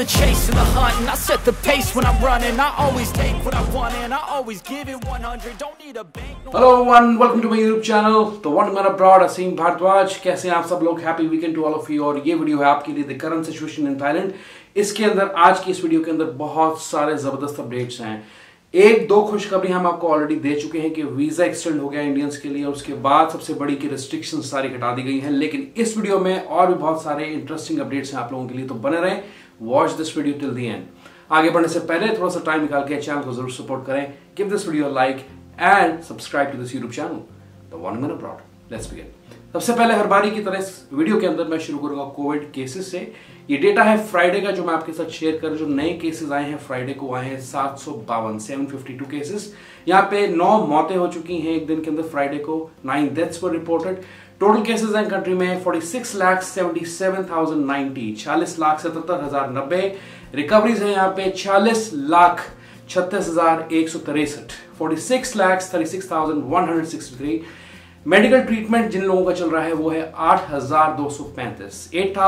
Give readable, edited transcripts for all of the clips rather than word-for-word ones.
chase and the hunt, and I set the pace when I'm running. I always take what I want and I always give it 100. Don't need a bank. Hello everyone, welcome to my YouTube channel, The One Man Abroad, असीम भारद्वाज। कैसे हैं आप सब लोग? Happy weekend to all of you. और ये video है आपके लिए the current situation in Thailand. इसके अंदर आज की इस वीडियो के अंदर बहुत सारे जबरदस्त अपडेट्स हैं। एक दो खुशखबरी हम आपको ऑलरेडी दे चुके हैं कि वीजा एक्सटेंड हो गया इंडियंस के लिए, और उसके बाद सबसे बड़ी की रिस्ट्रिक्शन सारी हटा दी गई हैं। लेकिन इस वीडियो में और भी बहुत सारे इंटरेस्टिंग अपडेट्स हैं आप लोगों के लिए, तो बने रहें, watch this video till the end. आगे बढ़ने से पहले थोड़ा सा टाइम निकाल के चैनल को जरूर सपोर्ट करें, give this video like and subscribe to this YouTube channel the one man abroad. Let's begin. सबसे पहले हर बारी की तरह इस वीडियो के अंदर मैं शुरू करूंगा कोविड केसेस से। ये डेटा है फ्राइडे का जो मैं आपके साथ शेयर कर रहा हूं। जो नए केसेस आए हैं फ्राइडे को आए हैं 752 केसेस। यहाँ पे 9 मौतें हो चुकी हैं एक दिन के अंदर। फ्राइडे को 9 deaths were reported. Total cases हैं कंट्री में 46,77,090, 40,77,090। रिकवरीज है यहाँ पे 40,36,163, 46,36,163। मेडिकल ट्रीटमेंट जिन लोगों का चल रहा है वो है 8,235,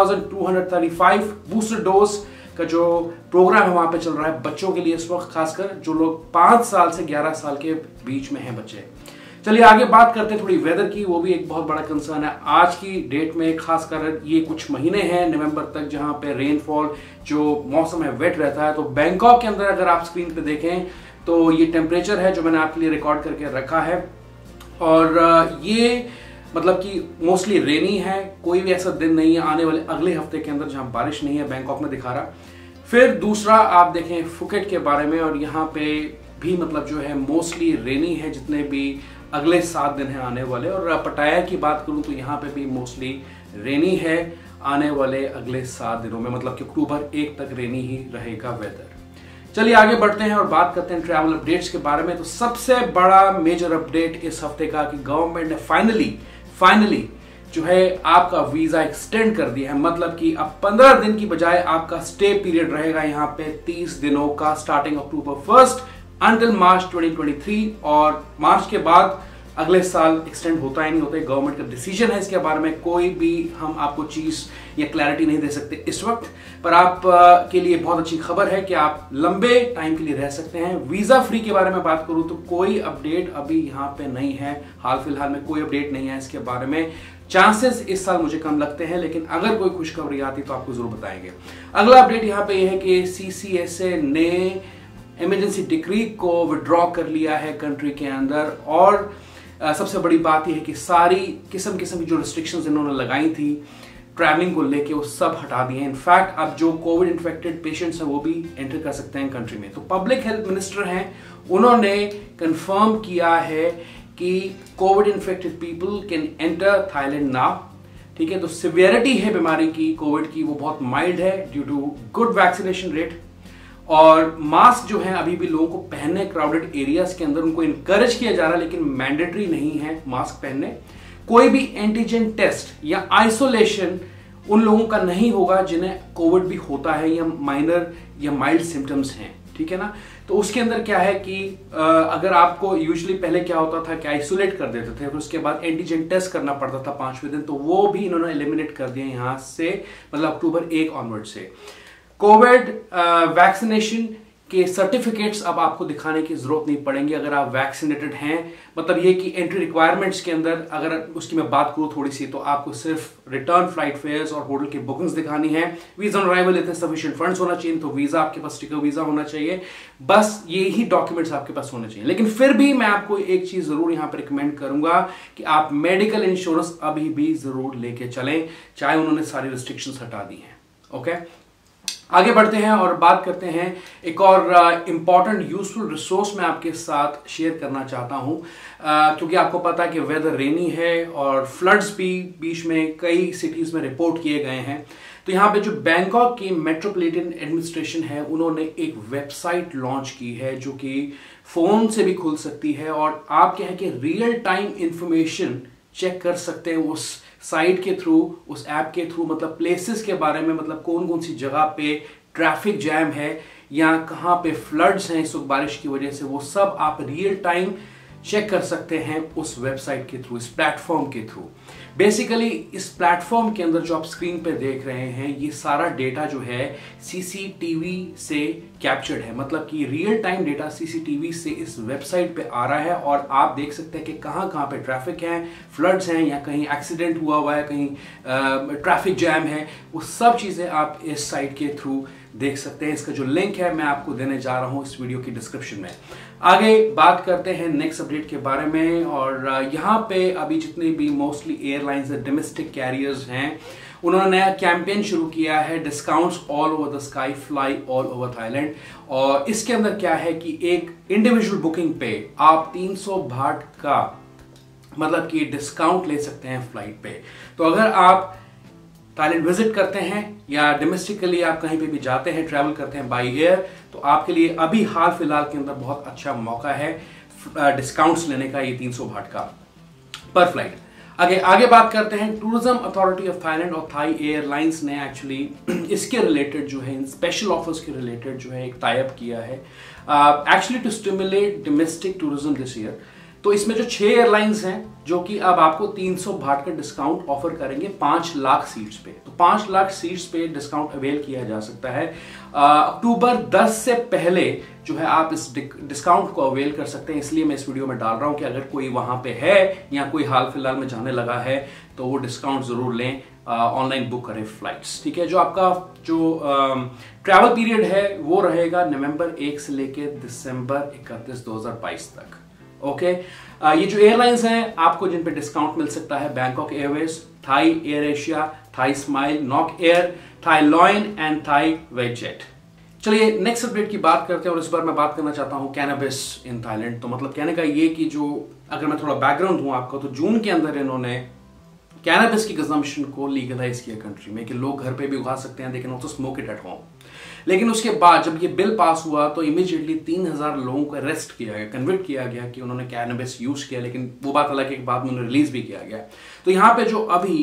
8,235। बूस्टर डोज का जो प्रोग्राम है वहां पे चल रहा है बच्चों के लिए इस वक्त, खासकर जो लोग 5 साल से 11 साल के बीच में हैं बच्चे। चलिए आगे बात करते हैं थोड़ी वेदर की। वो भी एक बहुत बड़ा कंसर्न है आज की डेट में, खासकर ये कुछ महीने हैं नवंबर तक जहां पे रेनफॉल जो मौसम है वेट रहता है। तो बैंकॉक के अंदर अगर आप स्क्रीन पे देखें तो ये टेम्परेचर है जो मैंने आपके लिए रिकॉर्ड करके रखा है, और ये मतलब कि मोस्टली रेनी है। कोई भी ऐसा दिन नहीं है आने वाले अगले हफ्ते के अंदर जहां बारिश नहीं है, बैंकॉक में दिखा रहा। फिर दूसरा आप देखें फुकेट के बारे में, और यहाँ पे भी मतलब जो है मोस्टली रेनी है जितने भी अगले 7 दिन हैं आने वाले। और पटाया की बात करूं तो यहाँ पे भी मोस्टली रेनी है आने वाले अगले 7 दिनों में, मतलब कि अक्टूबर 1 तक रेनी ही रहेगा वेदर। चलिए आगे बढ़ते हैं और बात करते हैं ट्रैवल अपडेट्स के बारे में। तो सबसे बड़ा मेजर अपडेट इस हफ्ते का कि गवर्नमेंट ने फाइनली जो है आपका वीजा एक्सटेंड कर दिया है। मतलब कि अब 15 दिन की बजाय आपका स्टे पीरियड रहेगा यहाँ पे 30 दिनों का, स्टार्टिंग अक्टूबर 1 अंटिल मार्च 2023। और मार्च के बाद अगले साल एक्सटेंड होता है नहीं होता है, गवर्नमेंट का डिसीजन है। इसके बारे में कोई भी हम आपको चीज या क्लैरिटी नहीं दे सकते इस वक्त, पर आप के लिए बहुत अच्छी खबर है कि आप लंबे टाइम के लिए रह सकते हैं। वीजा फ्री के बारे में बात करूं तो कोई अपडेट अभी यहाँ पे नहीं है, हाल फिलहाल में कोई अपडेट नहीं है इसके बारे में। चांसेस इस साल मुझे कम लगते हैं, लेकिन अगर कोई खुशखबरी आती तो आपको जरूर बताएंगे। अगला अपडेट यहाँ पे यह है कि CCSA ने इमरजेंसी डिक्री को विड्रॉ कर लिया है कंट्री के अंदर। और सबसे बड़ी बात यह है कि सारी किस्म की जो रिस्ट्रिक्शंस इन्होंने लगाई थी ट्रैवलिंग को लेके वो सब हटा दिए हैं। इनफैक्ट अब जो कोविड इन्फेक्टेड पेशेंट्स हैं वो भी एंटर कर सकते हैं कंट्री में। तो पब्लिक हेल्थ मिनिस्टर हैं, उन्होंने कंफर्म किया है कि COVID infected people can enter Thailand now. ठीक है, तो सिवियरिटी है बीमारी की कोविड की वो बहुत माइल्ड है due to good vaccination rate. और मास्क जो है अभी भी लोगों को पहनने, क्राउडेड एरियाज के अंदर उनको इनकरेज किया जा रहा है, लेकिन मैंडेटरी नहीं है मास्क पहनने। कोई भी एंटीजन टेस्ट या आइसोलेशन उन लोगों का नहीं होगा जिन्हें कोविड भी होता है या माइनर या माइल्ड सिम्टम्स हैं। ठीक है ना, तो उसके अंदर क्या है कि अगर आपको यूजुअली पहले क्या होता था कि आइसोलेट कर देते थे, फिर उसके बाद एंटीजन टेस्ट करना पड़ता था 5वें दिन, तो वो भी इन्होंने एलिमिनेट कर दिया यहां से, मतलब अक्टूबर 1 ऑनवर्ड से। कोविड वैक्सीनेशन के सर्टिफिकेट्स अब आपको दिखाने की जरूरत नहीं पड़ेंगी अगर आप वैक्सीनेटेड हैं। मतलब ये कि एंट्री रिक्वायरमेंट्स के अंदर अगर उसकी मैं बात करूं थोड़ी सी, तो आपको सिर्फ रिटर्न फ्लाइट फेयर्स और होटल की बुकिंग्स दिखानी है। वीजा ऑन अराइवल इतने सफिशिएंट फंड्स होना चाहिए, तो वीजा आपके पास टिकट वीजा होना चाहिए, बस ये ही डॉक्यूमेंट्स आपके पास होने चाहिए। लेकिन फिर भी मैं आपको एक चीज जरूर यहां पर रिकमेंड करूंगा कि आप मेडिकल इंश्योरेंस अभी भी जरूर लेके चलें, चाहे उन्होंने सारी रिस्ट्रिक्शंस हटा दी हैं। ओके, आगे बढ़ते हैं और बात करते हैं एक और इंपॉर्टेंट यूजफुल रिसोर्स मैं आपके साथ शेयर करना चाहता हूं, क्योंकि आपको पता है कि वेदर रेनी है और फ्लड्स भी बीच में कई सिटीज में रिपोर्ट किए गए हैं। तो यहाँ पे जो बैंकॉक की मेट्रोपॉलिटन एडमिनिस्ट्रेशन है, उन्होंने एक वेबसाइट लॉन्च की है जो कि फोन से भी खुल सकती है, और आप क्या है कि रियल टाइम इंफॉर्मेशन चेक कर सकते हैं उस साइट के थ्रू, उस ऐप के थ्रू। मतलब प्लेसेस के बारे में, मतलब कौन कौन सी जगह पे ट्रैफिक जैम है या कहाँ पे फ्लड्स हैं इस वक्त बारिश की वजह से, वो सब आप रियल टाइम चेक कर सकते हैं उस वेबसाइट के थ्रू, इस प्लेटफॉर्म के थ्रू। बेसिकली इस प्लेटफॉर्म के अंदर जो आप स्क्रीन पे देख रहे हैं, ये सारा डेटा जो है सीसीटीवी से कैप्चर्ड है, मतलब कि रियल टाइम डेटा सीसीटीवी से इस वेबसाइट पे आ रहा है और आप देख सकते हैं कि कहाँ कहाँ पे ट्रैफिक है, फ्लड्स हैं या कहीं एक्सीडेंट हुआ है, कहीं ट्रैफिक जैम है, वो सब चीज़ें आप इस साइट के थ्रू देख सकते हैं। इसका जो लिंक है मैं आपको देने जा रहा हूं इस वीडियो की डिस्क्रिप्शन में। आगे बात करते हैं नेक्स्ट अपडेट के बारे में। और यहाँ पे अभी जितने भी मोस्टली एयरलाइंस डोमेस्टिक कैरियर्स हैं, उन्होंने नया कैंपेन शुरू किया है, discounts all over the sky, fly all over Thailand. और इसके अंदर क्या है कि एक इंडिविजुअल बुकिंग पे आप 300 बाट का मतलब कि डिस्काउंट ले सकते हैं फ्लाइट पे। तो अगर आप थाईलैंड विजिट करते हैं या डोमेस्टिकली आप कहीं पे भी जाते हैं, ट्रैवल करते हैं बाय एयर, तो आपके लिए अभी हाल फिलहाल के अंदर बहुत अच्छा मौका है डिस्काउंट्स लेने का, ये 300 बाट का पर फ्लाइट। आगे बात करते हैं। टूरिज्म अथॉरिटी ऑफ थाईलैंड और थाई एयरलाइंस ने एक्चुअली इसके रिलेटेड जो है, इन स्पेशल ऑफर्स के रिलेटेड जो है एक टाई अप किया है actually to stimulate domestic tourism this year. तो इसमें जो 6 एयरलाइंस हैं जो कि अब आपको 300 बाट का डिस्काउंट ऑफर करेंगे 5 लाख सीट्स पे। तो 5 लाख सीट्स पे डिस्काउंट अवेल किया जा सकता है। अक्टूबर 10 से पहले जो है आप इस डिस्काउंट को अवेल कर सकते हैं। इसलिए मैं इस वीडियो में डाल रहा हूं कि अगर कोई वहां पे है या कोई हाल फिलहाल में जाने लगा है तो वो डिस्काउंट जरूर लें, ऑनलाइन बुक करें फ्लाइट्स। ठीक है, जो आपका जो ट्रैवल पीरियड है वो रहेगा नवंबर 1 से लेकर दिसंबर 31, 2022 तक। ओके, ये जो एयरलाइंस हैं आपको जिन पे डिस्काउंट मिल सकता है, Bangkok Airways, Thai Air Asia, Thai Smile, Nok Air, Thai Lion and Thai VietJet. चलिए नेक्स्ट अपडेट की बात करते हैं और इस बार मैं बात करना चाहता हूं कैनबिस इन थाईलैंड। तो मतलब कहने का ये कि जो अगर मैं थोड़ा बैकग्राउंड दूं आपको, तो जून के अंदर इन्होंने कैनबिस की कंजम्पशन को लीगलाइज किया कंट्री में कि लोग घर पे भी उगा सकते हैं, लेकिन also smoke it at home. लेकिन उसके बाद जब ये बिल पास हुआ तो इमीडिएटली 3000 लोगों को अरेस्ट किया गया, कन्विक्ट किया गया कि उन्होंने कैनबिस यूज किया, लेकिन वो बात अलग है कि बाद में उन्हें रिलीज भी किया गया। तो यहाँ पे जो अभी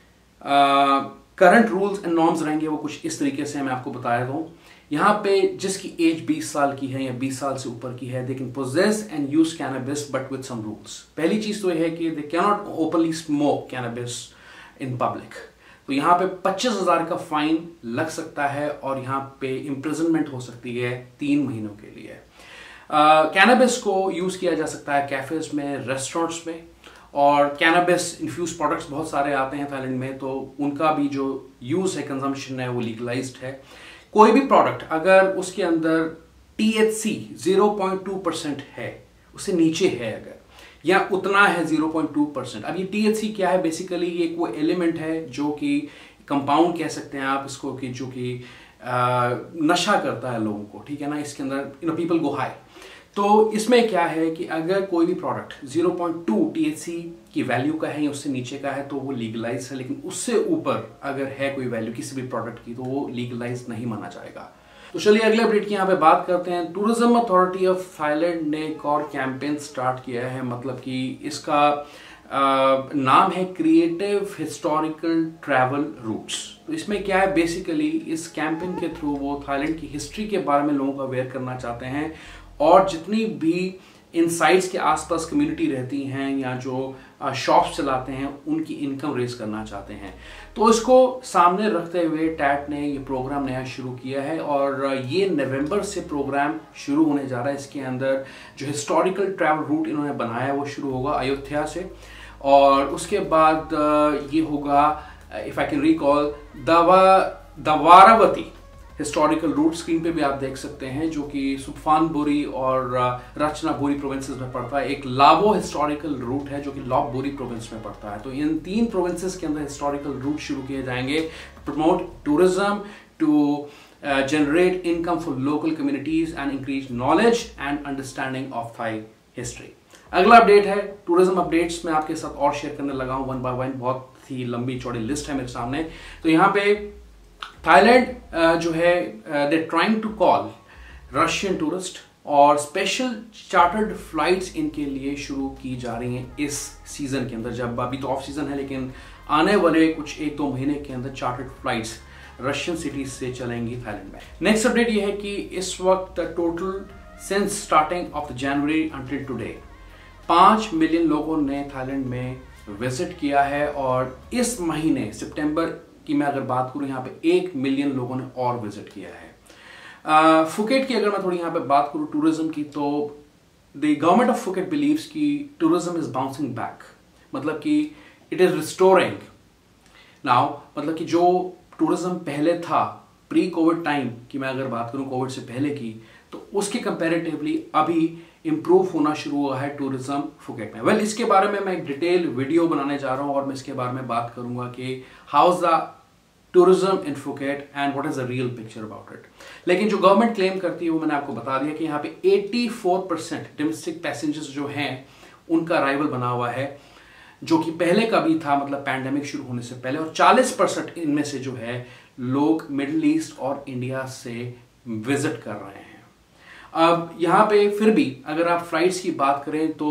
करंट रूल्स एंड नॉर्म्स रहेंगे वो कुछ इस तरीके से मैं आपको बताया दूं। यहाँ पे जिसकी एज 20 साल की है या 20 साल से ऊपर की है, they can possess and use cannabis but with some rules. पहली चीज तो यह है कि they can not openly smoke cannabis in public. तो यहाँ पे 25,000 का फाइन लग सकता है और यहाँ पे इम्प्रिजनमेंट हो सकती है 3 महीनों के लिए। कैनबिस को यूज किया जा सकता है कैफेज में, रेस्टोरेंट्स में, और कैनबिस इन्फ्यूज प्रोडक्ट्स बहुत सारे आते हैं थाईलैंड में, तो उनका भी जो यूज है, कंजम्पशन है, वो लीगलाइज्ड है। कोई भी प्रोडक्ट अगर उसके अंदर THC 0.2% है, उससे नीचे है अगर, या उतना है 0.2%। अब ये THC क्या है? बेसिकली एक वो एलिमेंट है जो कि कंपाउंड कह सकते हैं आप इसको, कि जो कि नशा करता है लोगों को, ठीक है ना। इसके अंदर पीपल गो हाई। तो इसमें क्या है कि अगर कोई भी प्रोडक्ट 0.2 THC की वैल्यू का है या उससे नीचे का है तो वो लीगलाइज है, लेकिन उससे ऊपर अगर है कोई वैल्यू किसी भी प्रोडक्ट की तो वो लीगलाइज नहीं माना जाएगा। तो चलिए अगले अपडेट की यहाँ पे बात करते हैं। टूरिज्म अथॉरिटी ऑफ थाईलैंड ने एक और कैंपेन स्टार्ट किया है, मतलब कि इसका नाम है क्रिएटिव हिस्टोरिकल ट्रैवल रूट्स। तो इसमें क्या है, बेसिकली इस कैंपेन के थ्रू वो थाईलैंड की हिस्ट्री के बारे में लोगों को अवेयर करना चाहते हैं और जितनी भी इन साइट्स के आसपास कम्युनिटी रहती हैं या जो शॉप्स चलाते हैं उनकी इनकम रेज करना चाहते हैं। तो इसको सामने रखते हुए टैट ने ये प्रोग्राम नया शुरू किया है और ये नवंबर से प्रोग्राम शुरू होने जा रहा है। इसके अंदर जो हिस्टोरिकल ट्रैवल रूट इन्होंने बनाया है वो शुरू होगा अयोध्या से, और उसके बाद ये होगा, if I can recall, Dvaravati historical route. Screen पे भी आप देख सकते हैं, जो कि सुफानबुरी और रचनाबुरी प्रोविंसेस में पड़ता है। एक लावो हिस्टोरिकल रूट है जो कि लॉपबुरी प्रोविंस में पड़ता है। तो इन 3 प्रोविंसेस के अंदर हिस्टोरिकल रूट शुरू किए जाएंगे, promote tourism to generate income for local communities and increase knowledge and understanding of Thai history. अगला अपडेट है टूरिज्म अपडेट्स, मैं आपके साथ और शेयर करने लगा हूं 1 by 1, बहुत ही लंबी चौड़ी लिस्ट है मेरे सामने। तो यहाँ पे थाईलैंड जो है they trying to call Russian tourist, और स्पेशल चार्टर्ड फ्लाइट्स इनके लिए शुरू की जा रही हैं इस सीजन के अंदर। जब अभी तो ऑफ सीजन है, लेकिन आने वाले कुछ 1-2 महीने के अंदर चार्टर्ड फ्लाइट्स रशियन सिटीज से चलेंगी थाईलैंड में। नेक्स्ट अपडेट ये है कि इस वक्त total since starting of January until today 5 million लोगों ने थाईलैंड में विजिट किया है और इस महीने सितंबर की मैं अगर बात करूं यहाँ पे 1 मिलियन लोगों ने और विजिट किया है। फुकेट की अगर मैं थोड़ी यहाँ पे बात करूं टूरिज्म की, तो the government of Phuket believes कि टूरिज्म इज बाउंसिंग बैक, मतलब कि इट इज रिस्टोरिंग नाउ, मतलब कि जो टूरिज्म पहले था प्री कोविड टाइम की मैं अगर बात करूं कोविड से पहले की, तो उसके कंपैरेटिवली अभी इंप्रूव होना शुरू हुआ है टूरिज्म फुकेट में। वेल, इसके बारे में मैं एक डिटेल वीडियो बनाने जा रहा हूं और मैं इसके बारे में बात करूंगा कि how is the tourism in Phuket and what is the real picture about it. लेकिन जो गवर्नमेंट क्लेम करती है वो मैंने आपको बता दिया कि यहाँ पे 84% डोमेस्टिक पैसेंजर्स जो हैं उनका अराइवल बना हुआ है, जो कि पहले का भी था, मतलब पैंडेमिक शुरू होने से पहले, और 40% इनमें से जो है लोग मिडिल ईस्ट और इंडिया से विजिट कर रहे हैं। अब यहाँ पे फिर भी अगर आप फ्लाइट्स की बात करें तो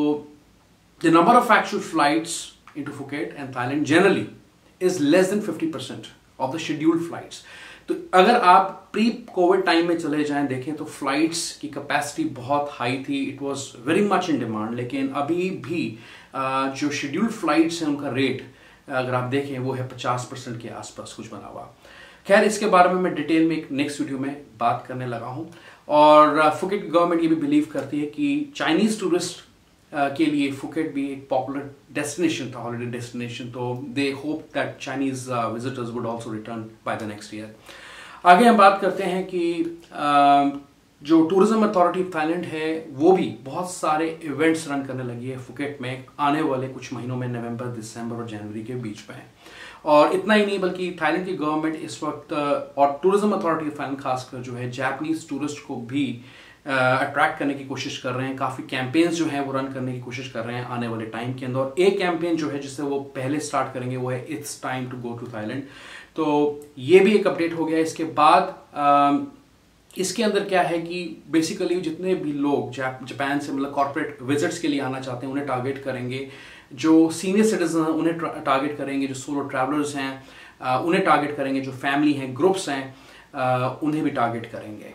the number of actual flights into Phuket and Thailand generally is less than 50% of the scheduled flights. तो अगर आप प्री कोविड टाइम में चले जाएं देखें तो फ्लाइट्स की कैपेसिटी बहुत हाई थी, it was very much in demand. लेकिन अभी भी जो शेड्यूल्ड फ्लाइट्स हैं उनका रेट अगर आप देखें वो है 50% के आसपास कुछ बना हुआ। खैर, इसके बारे में मैं डिटेल में एक नेक्स्ट वीडियो में बात करने लगा हूं। और फुकेट गवर्नमेंट ये भी बिलीव करती है कि चाइनीज टूरिस्ट के लिए फुकेट भी एक पॉपुलर डेस्टिनेशन था, हॉलिडे डेस्टिनेशन, तो they hope that Chinese visitors would also return by the next year. आगे हम बात करते हैं कि जो टूरिज्म अथॉरिटी ऑफ थाईलैंड है वो भी बहुत सारे इवेंट्स रन करने लगी है फुकेट में आने वाले कुछ महीनों में, नवंबर, दिसंबर और जनवरी के बीच में। और इतना ही नहीं बल्कि थाईलैंड की गवर्नमेंट इस वक्त और टूरिज्म अथॉरिटी ऑफ थाईलैंड खासकर जो है जापानीज टूरिस्ट को भी अट्रैक्ट करने की कोशिश कर रहे हैं। काफी कैंपेन्स जो हैं वो रन करने की कोशिश कर रहे हैं आने वाले टाइम के अंदर। और एक कैंपेन जो है जिससे वो पहले स्टार्ट करेंगे वो है it's time to go to Thailand. तो ये भी एक अपडेट हो गया। इसके बाद इसके अंदर क्या है कि बेसिकली जितने भी लोग जापान से मतलब कॉर्पोरेट विजिट्स के लिए आना चाहते हैं उन्हें टारगेट करेंगे, जो सीनियर सिटीजन हैं उन्हें टारगेट करेंगे, जो सोलो ट्रैवलर्स हैं उन्हें टारगेट करेंगे, जो फैमिली हैं, ग्रुप्स हैं उन्हें भी टारगेट करेंगे।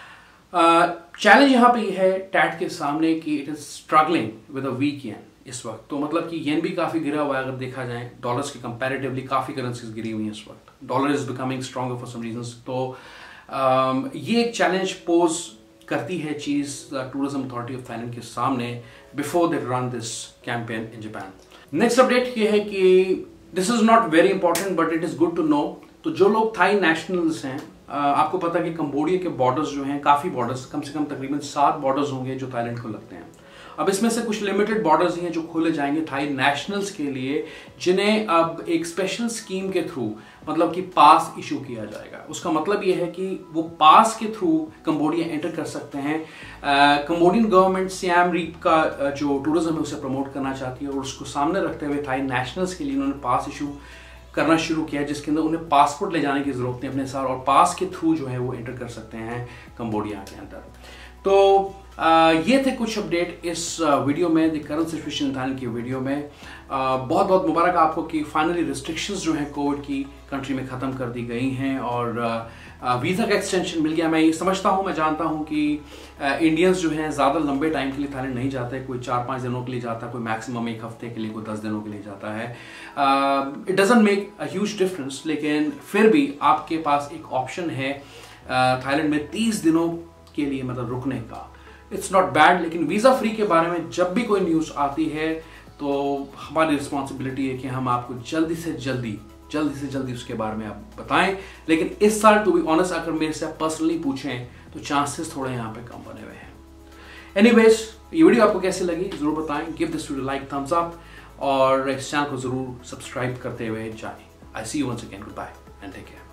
चैलेंज यहाँ पे है टैट के सामने कि it is struggling with a weak yen इस वक्त। तो मतलब कि येन भी काफी गिरा हुआ है अगर देखा जाए, डॉलर्स के कंपैरेटिवली काफी करेंसीज गिरी हुई हैं इस वक्त। Dollar is becoming stronger for some reasons. तो ये एक चैलेंज पोज करती है चीज टूरिज्म अथॉरिटी ऑफ थाईलैंड के सामने before they run this campaign in Japan. Next update ये है कि this is not very important but it is good to know. तो जो लोग थाई नेशनल्स हैं, आपको पता है कि कंबोडिया के बॉर्डर्स जो हैं, काफी बॉर्डर्स, कम से कम तकरीबन 7 बॉर्डर्स होंगे जो थाईलैंड को लगते हैं। अब इसमें से कुछ लिमिटेड बॉर्डर्स हैं जो खोले जाएंगे थाई नेशनल्स के लिए, जिन्हें अब एक स्पेशल स्कीम के थ्रू मतलब कि पास इशू किया जाएगा। उसका मतलब यह है कि वो पास के थ्रू कंबोडिया एंटर कर सकते हैं। कंबोडियन गवर्नमेंट सियाम रीप का जो टूरिज्म है उसे प्रमोट करना चाहती है और उसको सामने रखते हुए थाई नेशनल्स के लिए उन्होंने पास इशू करना शुरू किया, जिसके अंदर उन्हें पासपोर्ट ले जाने की जरूरत नहीं अपने साथ, और पास के थ्रू जो है वो एंटर कर सकते हैं कंबोडिया के अंदर। तो ये थे कुछ अपडेट इस वीडियो में, द करंट सिचुएशन थाईलैंड की वीडियो में। बहुत बहुत मुबारक आपको कि फाइनली रिस्ट्रिक्शंस जो हैं कोविड की कंट्री में ख़त्म कर दी गई हैं और वीज़ा का एक्सटेंशन मिल गया। मैं ये समझता हूँ, मैं जानता हूँ कि इंडियंस जो हैं ज़्यादा लंबे टाइम के लिए थाईलैंड नहीं जाते, कोई 4-5 दिनों के लिए जाता है, कोई मैक्सिमम 1 हफ्ते के लिए, कोई 10 दिनों के लिए जाता है। It doesn't make a huge difference, लेकिन फिर भी आपके पास एक ऑप्शन है थाईलैंड में 30 दिनों के लिए मतलब रुकने का। इट्स नॉट बैड, लेकिन वीज़ा फ्री के बारे में जब भी कोई न्यूज़ आती है तो हमारी रिस्पॉन्सिबिलिटी है कि हम आपको जल्दी से जल्दी उसके बारे में आप बताएं। लेकिन इस साल टू बी ऑनेस्ट अगर मेरे से आप पर्सनली पूछें तो चांसेस थोड़े यहाँ पे कम बने हुए हैं। एनीवेज, ये वीडियो आपको कैसी लगी जरूर बताएं। Give this video like, thumbs up और इस चैनल को जरूर सब्सक्राइब करते हुए जाएं। I see you once again, goodbye and take care.